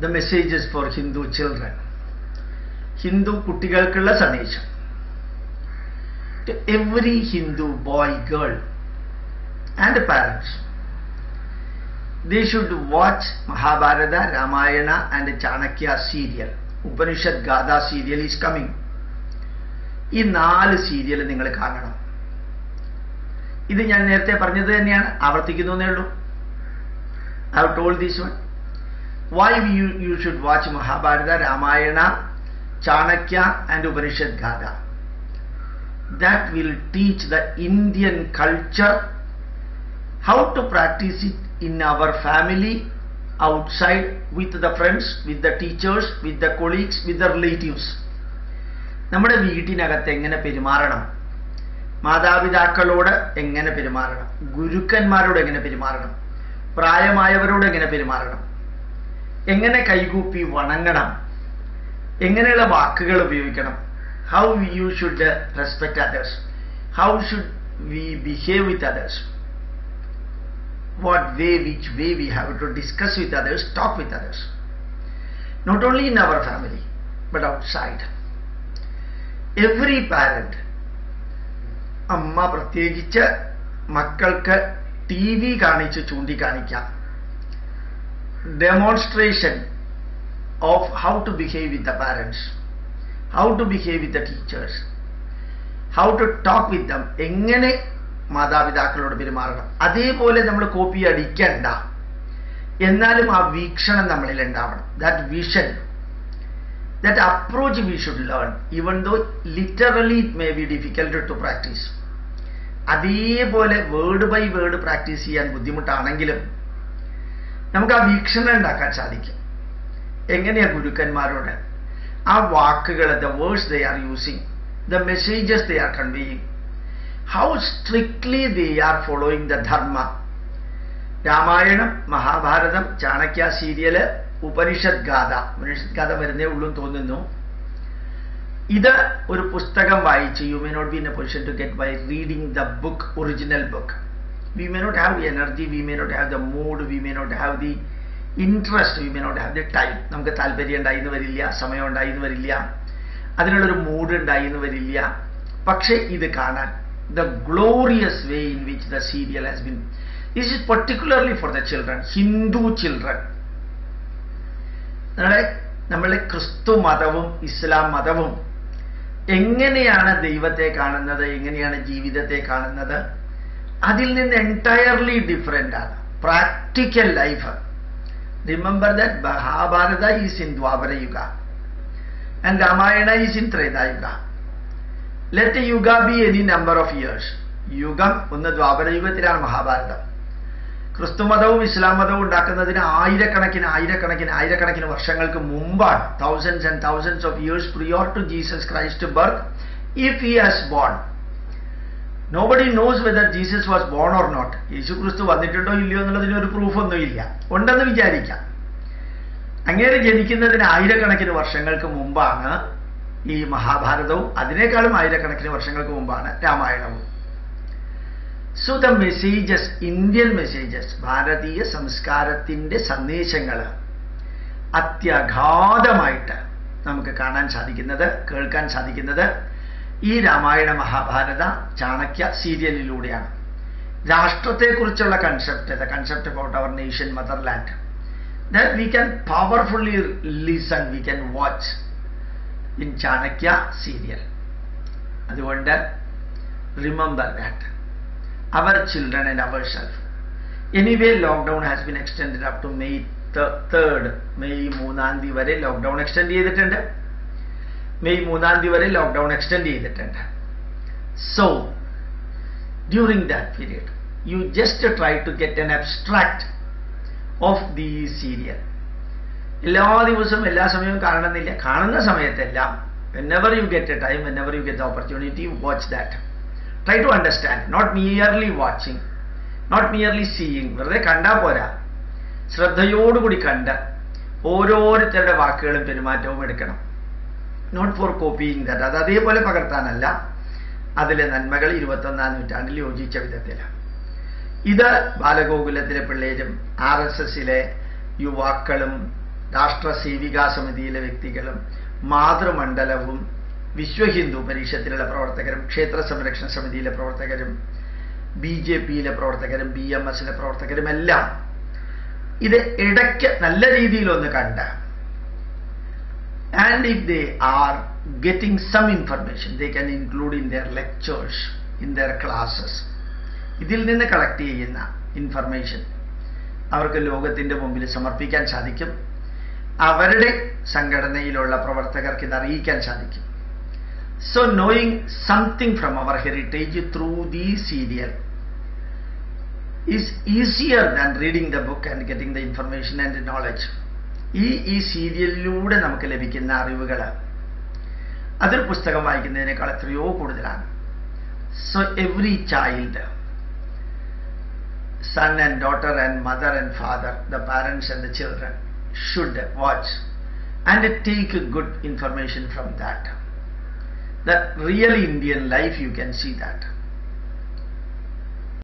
the messages for Hindu children. Hindu കുട്ടികൾക്കുള്ള സന്ദേശം. To every Hindu boy, girl and parents, they should watch Mahabharata, Ramayana and Chanakya serial. Upanishad Gada serial is coming. ഈ 4 serial നിങ്ങൾ കാണണം. ഇത് ഞാൻ നേരത്തെ പറഞ്ഞത് തന്നെയാണ്, ആവർത്തിക്കുന്നേ ഉള്ളൂ. I have told this one. Why you should watch Mahabharata, Ramayana, Chanakya and Upanishad Gada. That will teach the Indian culture, how to practice it in our family, outside, with the friends, with the teachers, with the colleagues, with the relatives. നമ്മുടെ വീട്ടിനകത്ത് എങ്ങനെ പെരുമാറണം, മാതാപിതാക്കളോട് എങ്ങനെ പെരുമാറണം, ഗുരുക്കന്മാരോട് എങ്ങനെ പെരുമാറണം, പ്രായമായവരോട് എങ്ങനെ പെരുമാറണം, എങ്ങനെ കൈകൂപ്പി വണങ്ങണം, എങ്ങനെയുള്ള വാക്കുകൾ ഉപയോഗിക്കണം, how you should respect others, how should we behave with others, which way we have to discuss with others, talk with others, not only in our family but outside. Every parent, അമ്മ പ്രത്യേകിച്ച് മക്കൾക്ക് TV കാണിച്ച് ചൂണ്ടിക്കാണിക്കാം, demonstration of how to behave with the parents, how to behave with the teachers, how to talk with them, എങ്ങനെ മാതാപിതാക്കളോട് പെരുമാറണം. അതേപോലെ നമ്മൾ copy അടിക്കണ്ട, എന്നാലും ആ വീക്ഷണം നമ്മളിൽ ഉണ്ടാവണം. That vision, that approach we should learn, even though literally it may be difficult to practice. അതേപോലെ വേർഡ് ബൈ വേർഡ് പ്രാക്ടീസ് ചെയ്യാൻ ബുദ്ധിമുട്ടാണെങ്കിലും നമുക്ക് ആ വീക്ഷണം ഉണ്ടാക്കാൻ സാധിക്കും. എങ്ങനെയാ ഗുരുക്കന്മാരോട് ആ വാക്കുകൾ, the words they are using, the messages they are conveying, how strictly they are following the dharma. Ramayanam, Mahabharatam, Chanakya serial, Upanishad ഗാഥ വരുന്നേ ഉള്ളൂ തോന്നുന്നു. ഇത് ഒരു പുസ്തകം വായിച്ച്, you may not be in a position to get by reading the book, original book. We may not have the energy, we may not have the mood, we may not have the interest, we may not have the time. നമുക്ക് താല്പര്യം ഉണ്ടായിന്ന് വരില്ല, സമയം ഉണ്ടായിന്ന് വരില്ല, അതിനുള്ളൊരു mood ഉണ്ടായിന്ന് വരില്ല. പക്ഷേ ഇത് കാണാൻ, the glorious way in which the serial has been, this is particularly for the children, Hindu children. നമ്മളെ ക്രിസ്തു മതവും ഇസ്ലാം മതവും എങ്ങനെയാണ് ദൈവത്തെ കാണുന്നത്, എങ്ങനെയാണ് ജീവിതത്തെ കാണുന്നത്, അതിൽ നിന്ന് എൻറ്റയർലി ഡിഫറെൻ്റ് ആണ്. Practical life. Remember that Mahabharata is in Dwapara Yuga and Ramayana is in Tretayuga. Let yuga be any number of years. യുഗം ഒന്ന് ദ്വാപര യുഗത്തിലാണ് മഹാഭാരതം. ക്രിസ്തുമതവും ഇസ്ലാം മതവും ഉണ്ടാക്കുന്നതിന് ആയിരക്കണക്കിന് വർഷങ്ങൾക്ക് മുമ്പാണ്. thousands and thousands of years prior to Jesus Christ's birth, if he has born. Nobody knows whether Jesus was born or not. യേശു ക്രിസ്തു വന്നിട്ടുണ്ടോ ഇല്ലയോ എന്നുള്ളതിന് ഒരു പ്രൂഫൊന്നും ഇല്ല. ഉണ്ടെന്ന് വിചാരിക്കാം. അങ്ങേരെ ജനിക്കുന്നതിന് ആയിരക്കണക്കിന് വർഷങ്ങൾക്ക് മുമ്പാണ് ഈ മഹാഭാരതവും, അതിനേക്കാളും ആയിരക്കണക്കിന് വർഷങ്ങൾക്ക് മുമ്പാണ് രാമായണവും. So the messages, Indian messages, ഭാരതീയ സംസ്കാരത്തിൻ്റെ സന്ദേശങ്ങൾ അത്യഗാധമായിട്ട് നമുക്ക് കാണാൻ സാധിക്കുന്നത്, കേൾക്കാൻ സാധിക്കുന്നത് ഈ രാമായണ മഹാഭാരത ചാണക്യ സീരിയലിലൂടെയാണ്. രാഷ്ട്രത്തെക്കുറിച്ചുള്ള concept, the concept about our nation, motherland, that we can powerfully listen, we can watch in Chanakya serial. അതുകൊണ്ട് remember that. Our children and ourselves. Anyway, lockdown has been extended up to May 3rd. May 3 വരെ lockdown extend ചെയ്തിട്ടുണ്ട്. May 3 വരെ lockdown extend ചെയ്തിട്ടുണ്ട്. So, during that period, you just try to get an abstract of the serial. എല്ലാ ദിവസവും എല്ലാ സമയവും കാണണമെന്നില്ല. കാണുന്ന സമയത്തെല്ലാം, whenever you get a time, whenever you get the opportunity, watch that. Try to understand, not merely watching, not merely seeing. വെറുതെ കണ്ടാൽ പോരാ, ശ്രദ്ധയോടുകൂടി കണ്ട് ഓരോരുത്തരുടെ വാക്കുകളും പെരുമാറ്റവും എടുക്കണം. നോട്ട് ഫോർ കോപ്പിയിങ് ദാറ്റ്, അത് അതേപോലെ പകർത്താനല്ല, അതിലെ നന്മകൾ 21ാം നൂറ്റാണ്ടിൽ യോജിച്ച വിധത്തിലാണ്. ഇത് ബാലഗോകുലത്തിലെ പിള്ളേരും RSSലെ യുവാക്കളും രാഷ്ട്ര സേവികാ സമിതിയിലെ വ്യക്തികളും മാതൃമണ്ഡലവും വിശ്വഹിന്ദു പരിഷത്തിലുള്ള പ്രവർത്തകരും ക്ഷേത്ര സംരക്ഷണ സമിതിയിലെ പ്രവർത്തകരും BJPയിലെ പ്രവർത്തകരും BMSലെ പ്രവർത്തകരും എല്ലാം ഇത് ഇടയ്ക്ക് നല്ല രീതിയിലൊന്ന് കണ്ട് and if they are getting some information they can include in their lectures, in their classes. ഇതിൽ നിന്ന് കളക്ട് ചെയ്യുന്ന ഇൻഫർമേഷൻ അവർക്ക് ലോകത്തിൻ്റെ മുമ്പിൽ സമർപ്പിക്കാൻ സാധിക്കും. അവരുടെ സംഘടനയിലുള്ള പ്രവർത്തകർക്ക് ഇത് അറിയിക്കാൻ സാധിക്കും. So knowing something from our heritage through the serial is easier than reading the book and getting the information and the knowledge. ഈ സീരിയലിലൂടെ നമുക്ക് ലഭിക്കുന്ന അറിവുകൾ അതൊരു പുസ്തകം വായിക്കുന്നതിനേക്കാൾ എത്രയോ കൂടുതലാണ്. So every child, son and daughter and mother and father, the parents and the children should watch and take good information from that. The real Indian life, you can see that.